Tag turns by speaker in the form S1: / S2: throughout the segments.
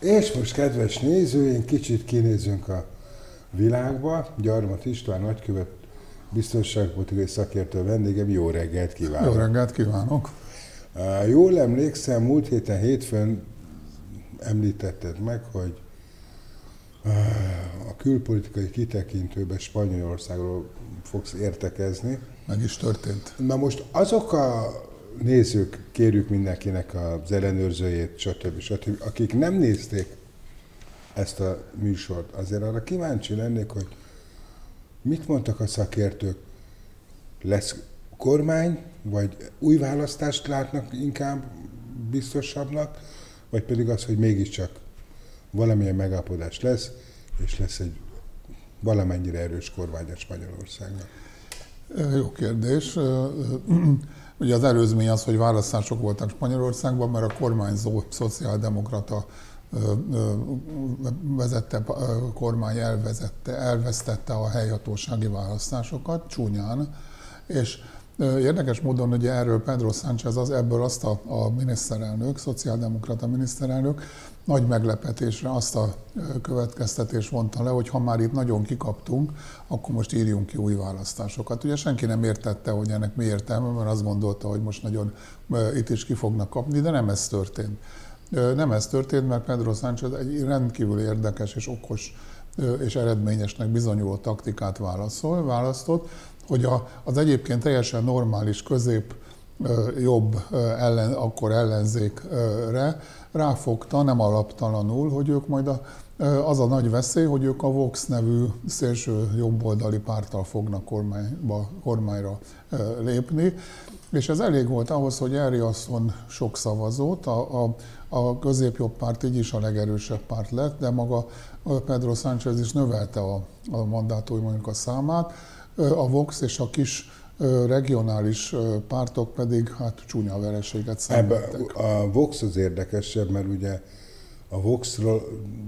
S1: És most, kedves nézőink, kicsit kinézzünk a világba. Gyarmat István nagykövet, biztonságpolitikai szakértő vendégem, jó reggelt kívánok!
S2: Jó reggelt kívánok!
S1: Jól emlékszem, múlt héten hétfőn említetted meg, hogy a külpolitikai kitekintőben Spanyolországról fogsz értekezni.
S2: Meg is történt.
S1: Na most azok a nézők, kérjük mindenkinek az ellenőrzőjét, stb., akik nem nézték ezt a műsort, azért arra kíváncsi lennék, hogy mit mondtak a szakértők? Lesz kormány, vagy új választást látnak inkább biztosabbnak, vagy pedig az, hogy mégiscsak valamilyen megállapodás lesz, és lesz egy valamennyire erős kormány a Spanyolországnak?
S2: Jó kérdés. Ugye az előzmény az, hogy választások voltak Spanyolországban, mert a kormányzó szociáldemokrata vezette kormány elvesztette a helyhatósági választásokat csúnyán, és érdekes módon ugye erről Pedro Sánchez ebből azt a miniszterelnök, szociáldemokrata miniszterelnök nagy meglepetésre azt a következtetést vonta le, hogy ha már itt nagyon kikaptunk, akkor most írjunk ki új választásokat. Ugye senki nem értette, hogy ennek mi értelme, mert azt gondolta, hogy most nagyon itt is ki fognak kapni, de nem ez történt. Nem ez történt, mert Pedro Sánchez egy rendkívül érdekes és okos és eredményesnek bizonyuló taktikát választott, hogy az egyébként teljesen normális közép-jobb akkor ellenzékre ráfogta, nem alaptalanul, hogy ők majd az a nagy veszély, hogy ők a Vox nevű szélső jobboldali párttal fognak kormányra lépni, és ez elég volt ahhoz, hogy elriasszon sok szavazót, a középjobb párt így is a legerősebb párt lett, de maga Pedro Sánchez is növelte a mandátumainak a számát, a Vox és a kis regionális pártok pedig hát csúnya vereséget szenvedtek.
S1: A Vox az érdekesebb, mert ugye a Voxról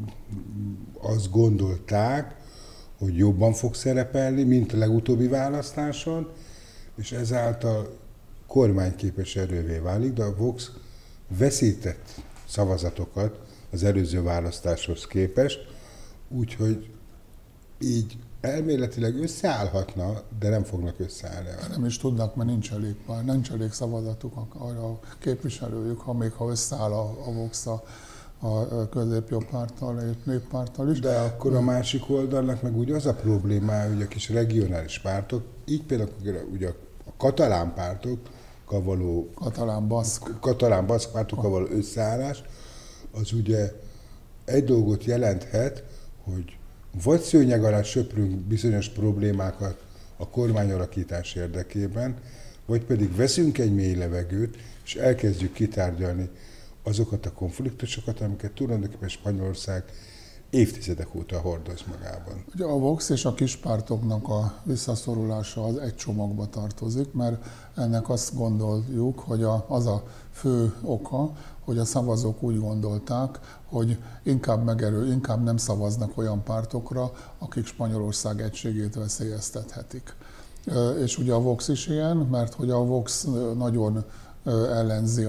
S1: azt gondolták, hogy jobban fog szerepelni, mint a legutóbbi választáson, és ezáltal kormányképes erővé válik, de a Vox veszített szavazatokat az előző választáshoz képest, úgyhogy így elméletileg összeállhatna, de nem fognak összeállni.
S2: Nem is tudnak, mert nincs elég szavazatuk arra a képviselőjük, ha összeáll a Vox a középjobb párttal, a néppárttal is.
S1: De akkor a másik oldalnak meg ugye az a problémája, hogy a kis regionális pártok, így például ugye a katalán pártokkal való katalán baszk pártokkal való összeállás, az ugye egy dolgot jelenthet, hogy vagy szőnyeg alá söprünk bizonyos problémákat a kormányalakítás érdekében, vagy pedig veszünk egy mély levegőt, és elkezdjük kitárgyalni azokat a konfliktusokat, amiket tulajdonképpen Spanyolország évtizedek óta hordoz magában.
S2: Ugye a Vox és a kispártoknak a visszaszorulása az egy csomagba tartozik, mert ennek azt gondoljuk, hogy az a fő oka, hogy a szavazók úgy gondolták, hogy inkább nem szavaznak olyan pártokra, akik Spanyolország egységét veszélyeztethetik. És ugye a Vox is ilyen, mert hogy a Vox nagyon ellenzi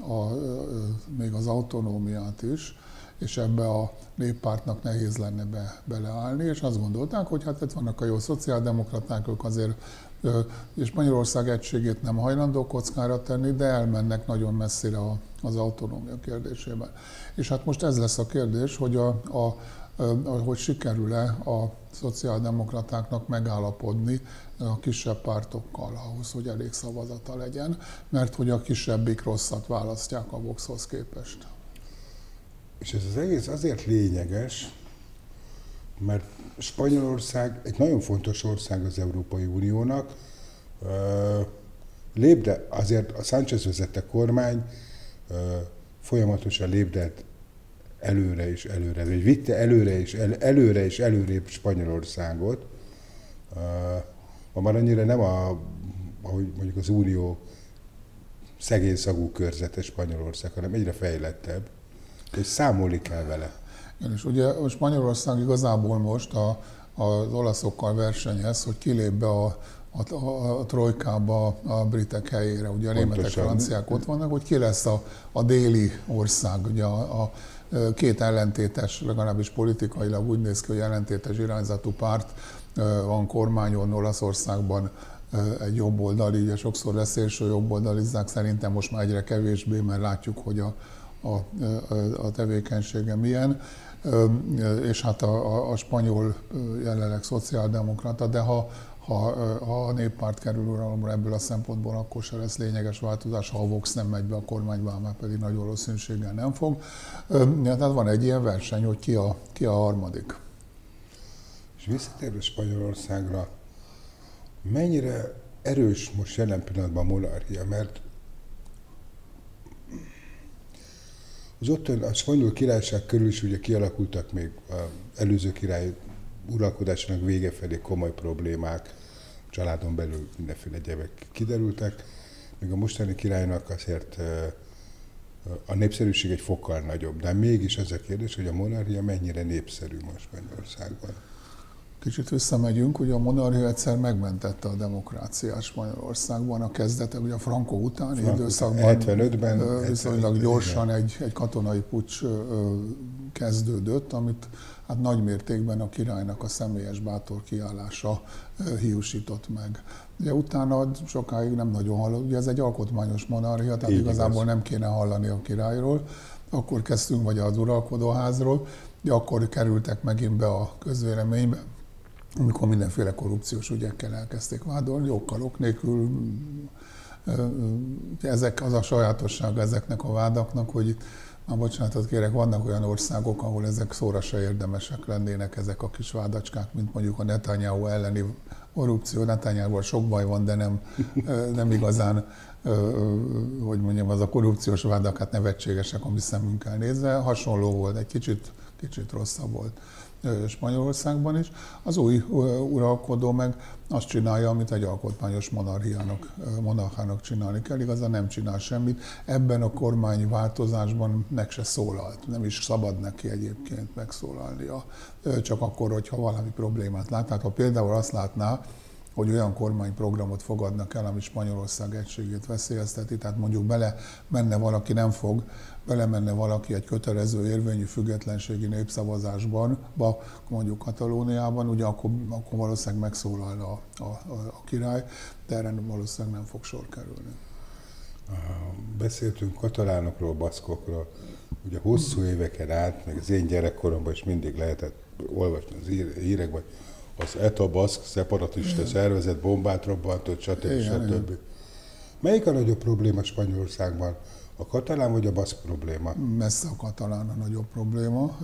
S2: még az autonómiát is, és ebbe a néppártnak nehéz lenne beleállni, és azt gondolták, hogy hát itt vannak a jó szociáldemokraták, ők azért és Spanyolország egységét nem hajlandó kockára tenni, de elmennek nagyon messzire az autonómia kérdésében. És hát most ez lesz a kérdés, hogy sikerül-e a szociáldemokratáknak megállapodni a kisebb pártokkal ahhoz, hogy elég szavazata legyen, mert hogy a kisebbik rosszat választják a Voxhoz képest.
S1: És ez az egész azért lényeges, mert Spanyolország egy nagyon fontos ország az Európai Uniónak. Azért a Sánchez vezette kormány folyamatosan lépdelt előre és előre, vagy vitte előre és előrébb Spanyolországot. Ma már annyira nem ahogy mondjuk az Unió szegény szagú körzete Spanyolország, hanem egyre fejlettebb, és számolni kell vele.
S2: És ugye Spanyolország igazából most az olaszokkal versenyez, hogy kilép be a trojkába a britek helyére. Ugye a németek, franciák ott vannak, hogy ki lesz a déli ország, ugye a két ellentétes, legalábbis politikailag úgy néz ki, hogy ellentétes irányzatú párt van kormányon Olaszországban, egy jobboldali, ugye sokszor leszélső jobboldalizzák, szerintem most már egyre kevésbé, mert látjuk, hogy a tevékenysége milyen, és hát a spanyol jelenleg szociáldemokrata, de ha a néppárt kerül uralomra ebből a szempontból, akkor se lesz lényeges változás, ha a Vox nem megy be a kormányba, már pedig nagy valószínűséggel nem fog. Tehát van egy ilyen verseny, hogy ki a harmadik.
S1: És visszatérve Spanyolországra, mennyire erős most jelen pillanatban a monarchia, mert az ottani a spanyol királyság körül is ugye kialakultak még az előző király uralkodásának vége felé komoly problémák, családon belül mindenféle gyevek kiderültek, még a mostani királynak azért a népszerűség egy fokkal nagyobb, de mégis az a kérdés, hogy a monarchia mennyire népszerű most Spanyolországban.
S2: Kicsit visszamegyünk, ugye a monarchia egyszer megmentette a demokráciát Spanyolországban, a kezdete, ugye a Franco utáni időszakban
S1: 75-ben
S2: viszonylag gyorsan egy katonai puccs kezdődött, amit hát nagy mértékben a királynak a személyes bátor kiállása hiúsított meg. Ugye utána sokáig nem nagyon hallott, ugye ez egy alkotmányos monarchia, tehát igazából nem kéne hallani a királyról. Akkor kezdtünk, vagy az uralkodóházról, de akkor kerültek megint be a közvéleménybe, amikor mindenféle korrupciós ügyekkel elkezdték vádolni, ok nélkül. Ezek az a sajátosság ezeknek a vádaknak, hogy itt, már bocsánatot kérek, vannak olyan országok, ahol ezek szóra se érdemesek lennének, ezek a kis vádacskák, mint mondjuk a Netanyahu elleni korrupció. Netanyahuval sok baj van, de nem igazán, hogy mondjam, az a korrupciós vádak hát nevetségesek a mi szemünkkel nézve. Hasonló volt, egy kicsit rosszabb volt Spanyolországban is. Az új uralkodó meg azt csinálja, amit egy alkotmányos monarchának csinálni kell, igazán nem csinál semmit. Ebben a kormányváltozásban meg se szólalt, nem is szabad neki egyébként megszólalnia, csak akkor, hogyha valami problémát lát. Tehát ha például azt látná, hogy olyan kormányprogramot fogadnak el, ami Spanyolország egységét veszélyezteti, tehát mondjuk belemenne valaki egy kötelező érvényű függetlenségi népszavazásban, mondjuk Katalóniában, ugye akkor valószínűleg megszólalna a király, de erre valószínűleg nem fog sor kerülni.
S1: Beszéltünk katalánokról, baszkokról, ugye hosszú éveken át, meg az én gyerekkoromban is mindig lehetett olvasni az hírekben, az ETA baszk szeparatista szervezet bombát robbantott, stb. Melyik a nagyobb probléma Spanyolországban? A katalán vagy a baszk probléma?
S2: Messze a katalán a nagyobb probléma.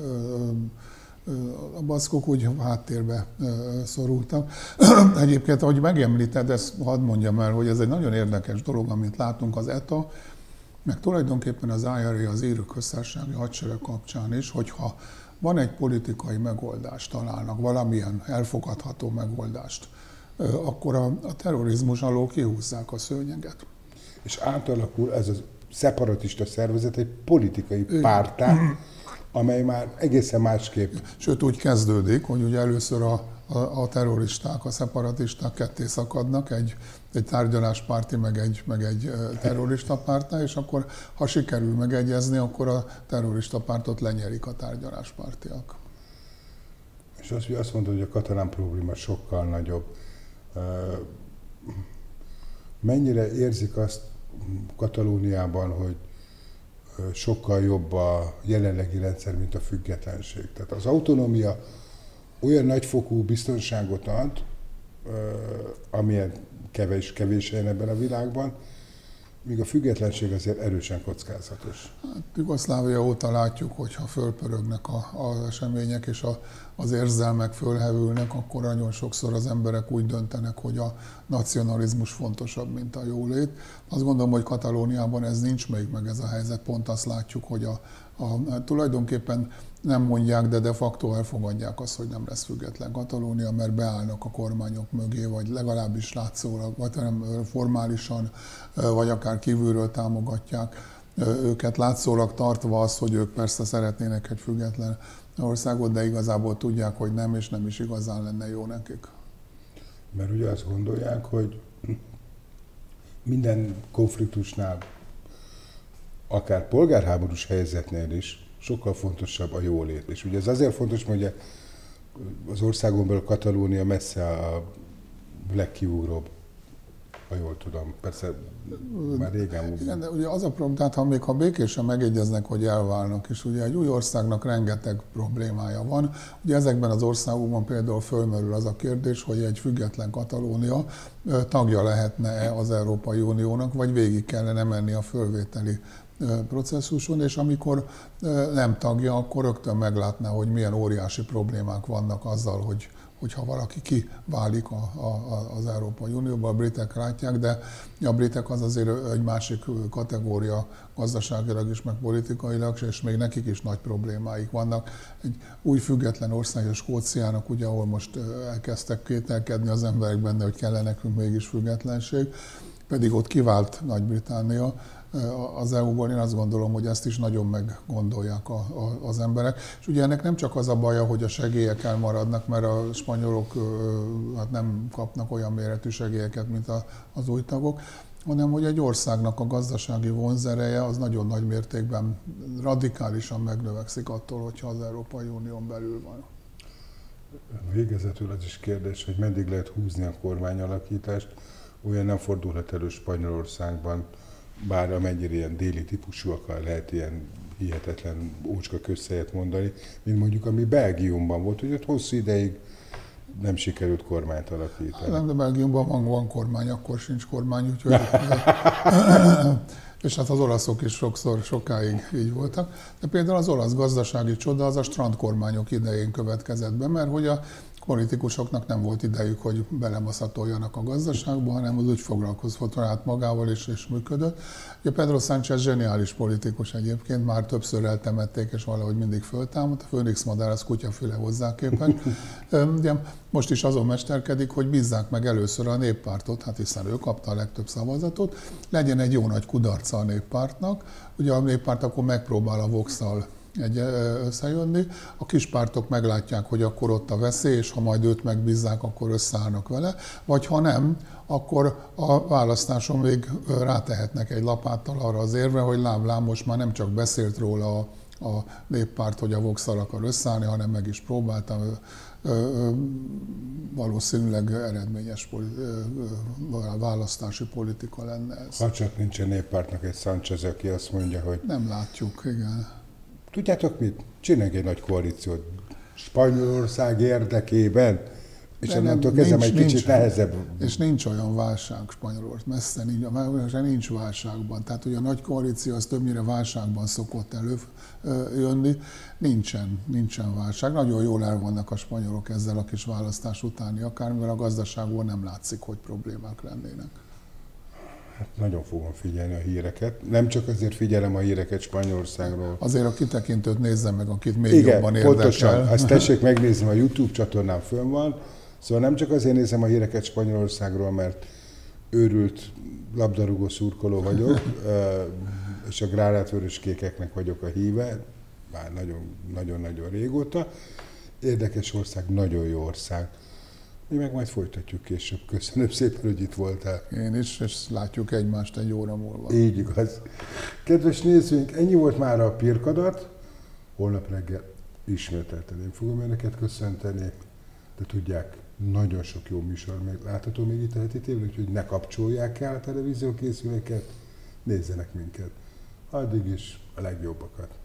S2: A baszkok úgy háttérbe szorultak. Egyébként, ahogy megemlíted, ezt hadd mondjam el, hogy ez egy nagyon érdekes dolog, amit látunk az ETA, meg tulajdonképpen az IRA, az Ír Köztársasági Hadsereg kapcsán is, hogyha van egy politikai megoldást, találnak valamilyen elfogadható megoldást, akkor a terrorizmus alól kihúzzák a szőnyeget.
S1: És átalakul ez a szeparatista szervezet egy politikai párttá, amely már egészen másképp.
S2: Sőt, úgy kezdődik, hogy ugye először a terroristák, a szeparatisták ketté szakadnak, egy tárgyaláspárti, meg egy terrorista párttá, és akkor, ha sikerül megegyezni, akkor a terrorista pártot lenyerik a tárgyaláspártiak.
S1: És azt mondod, hogy a katalán probléma sokkal nagyobb. Mennyire érzik azt Katalóniában, hogy sokkal jobb a jelenlegi rendszer, mint a függetlenség? Tehát az autonómia olyan nagyfokú biztonságot ad, amilyen kevés helyen ebben a világban, míg a függetlenség azért erősen kockázatos.
S2: Hát, Jugoszlávia óta látjuk, hogy ha fölpörögnek az események és az érzelmek fölhevülnek, akkor nagyon sokszor az emberek úgy döntenek, hogy a nacionalizmus fontosabb, mint a jólét. Azt gondolom, hogy Katalóniában ez nincs még meg ez a helyzet, pont azt látjuk, hogy tulajdonképpen nem mondják, de facto elfogadják azt, hogy nem lesz független Katalónia, mert beállnak a kormányok mögé, vagy legalábbis látszólag, vagy nem formálisan, vagy akár kívülről támogatják őket, látszólag tartva azt, hogy ők persze szeretnének egy független országot, de igazából tudják, hogy nem, és nem is igazán lenne jó nekik.
S1: Mert ugye azt gondolják, hogy minden konfliktusnál, akár polgárháborús helyzetnél is, sokkal fontosabb a jólét. És ugye ez azért fontos, mert ugye az országon belül Katalónia messze a legkiugróbb, ha jól tudom. Persze már régen...
S2: Igen, de ugye az a probléma, tehát ha békésen megegyeznek, hogy elválnak, és ugye egy új országnak rengeteg problémája van. Ugye ezekben az országokban például fölmerül az a kérdés, hogy egy független Katalónia tagja lehetne-e az Európai Uniónak, vagy végig kellene menni a fölvételi processzuson, és amikor nem tagja, akkor rögtön meglátná, hogy milyen óriási problémák vannak azzal, hogyha valaki kiválik az Európai Unióba, a britek látják, de a britek az azért egy másik kategória gazdaságilag is, meg politikailag, és még nekik is nagy problémáik vannak. Egy új független ország, a Skóciának, ugye, ahol most elkezdtek kételkedni az emberek benne, hogy kellene nekünk mégis függetlenség, pedig ott kivált Nagy-Britannia az EU-ból. Én azt gondolom, hogy ezt is nagyon meggondolják az emberek. És ugye ennek nem csak az a baja, hogy a segélyek elmaradnak, mert a spanyolok hát nem kapnak olyan méretű segélyeket, mint az új tagok, hanem hogy egy országnak a gazdasági vonzereje az nagyon nagy mértékben radikálisan megnövekszik attól, hogyha az Európai Unión belül van.
S1: Végezetül az is kérdés, hogy meddig lehet húzni a kormányalakítást. Olyan nem fordulhat elő Spanyolországban, bár amennyire ilyen déli típusúakkal lehet ilyen hihetetlen ócska közhelyet mondani, mint mondjuk ami Belgiumban volt, hogy ott hosszú ideig nem sikerült kormányt alakítani.
S2: Nem, de Belgiumban van kormány, akkor sincs kormány, úgyhogy... és hát az olaszok is sokáig így voltak. De például az olasz gazdasági csoda az a strandkormányok idején következett be, mert hogy a politikusoknak nem volt idejük, hogy belemaszatoljanak a gazdaságba, hanem az úgy foglalkozott saját magával és működött. Ugye Pedro Sánchez zseniális politikus egyébként, már többször eltemették, és valahogy mindig föltámadt. A Főnix madár az kutyafüle hozzá képest. Ugye most is azon mesterkedik, hogy bízzák meg először a néppártot, hát hiszen ő kapta a legtöbb szavazatot, legyen egy jó nagy kudarca a néppártnak. Ugye a néppárt akkor megpróbál a Vox-szal összejönni. A kis pártok meglátják, hogy akkor ott a veszély, és ha majd őt megbízzák, akkor összeállnak vele, vagy ha nem, akkor a választáson még rátehetnek egy lapáttal arra az érve, hogy lám, most már nem csak beszélt róla a néppárt, hogy a Vox-szal akar összeállni, hanem meg is próbáltam. Valószínűleg eredményes választási politika lenne ez.
S1: Ha csak nincs a néppártnak egy Sánchez, aki azt mondja, hogy...
S2: Nem látjuk, igen.
S1: Tudjátok mit? Csinálj egy nagy koalíciót Spanyolország érdekében, és onnantól kezdve egy kicsit nehezebb.
S2: És nincs olyan válság Spanyolország, messze nincs válságban. Tehát ugye a nagy koalíció az többnyire válságban szokott előjönni. Nincsen válság. Nagyon jól el vannak a spanyolok ezzel a kis választás utáni akármivel, a gazdaságból nem látszik, hogy problémák lennének.
S1: Hát nagyon fogom figyelni a híreket. Nem csak azért figyelem a híreket Spanyolországról.
S2: Azért a kitekintőt nézzem meg, akit még jobban érdekel.
S1: Pontosan. Azt tessék megnézni, a YouTube csatornán fönn van. Szóval nem csak azért nézem a híreket Spanyolországról, mert őrült labdarúgó szurkoló vagyok, és a gránátvöröskékeknek vagyok a híve, már nagyon-nagyon régóta. Érdekes ország, nagyon jó ország. Mi meg majd folytatjuk később. Köszönöm szépen, hogy itt voltál.
S2: Én is, és látjuk egymást egy óra múlva.
S1: Így igaz. Kedves nézőink, ennyi volt már a Pirkadat. Holnap reggel ismételten én fogom önöket köszönteni, de tudják, nagyon sok jó műsor még látható még itt a Heti Tévén, úgyhogy ne kapcsolják el a televíziókészüléket, nézzenek minket. Addig is a legjobbakat.